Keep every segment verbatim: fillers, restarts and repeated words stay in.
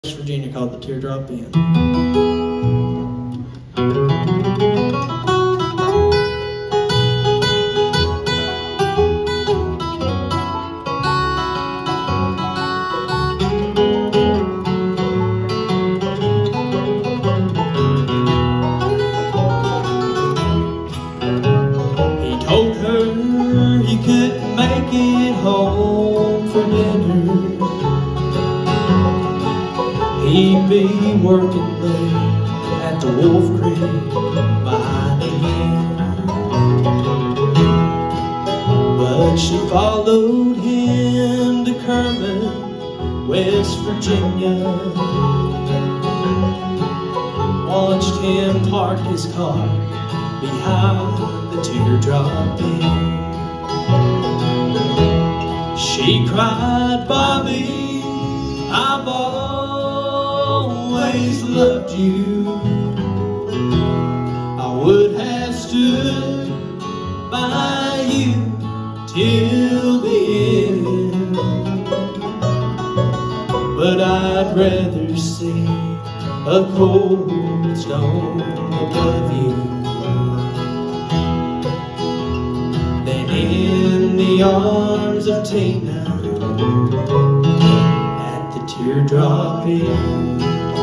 Virginia called the Teardrop Inn. He told her he couldn't make it home for dinner. He'd be working late at the Wolf Creek mining him. But she followed him to Kermit, West Virginia. Watched him park his car behind the Teardrop Inn. She cried, "Bobby, I've always loved you. I would have stood by you till the end, but I'd rather see a cold stone above you than in the arms of Tina at the Teardrop Inn."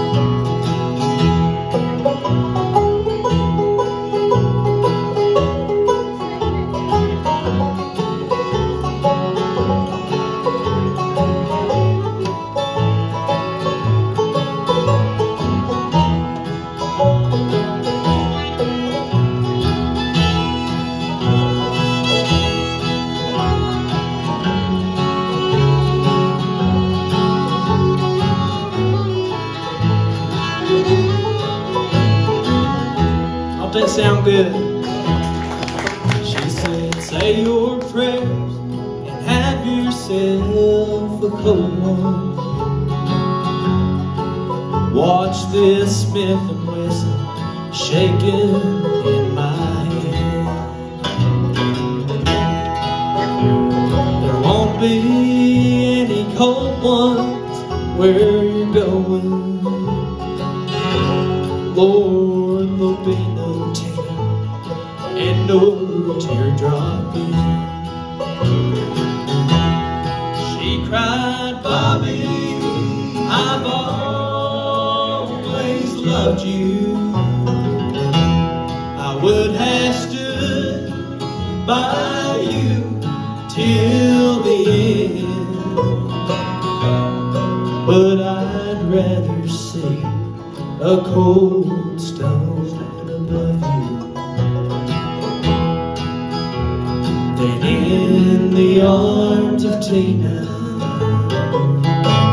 Hope that sound good. She said, "Say your prayers and have yourself a cold one. Watch this Smith and Wesson shaking in my hand. There won't be any cold ones where you're going. Lord, there'll be no Tina and no Teardrop Inn." She cried, "Bobby, I've always loved you. I would have stood by you till the end, but I'd rather see a cold stone above you than in the arms of Tina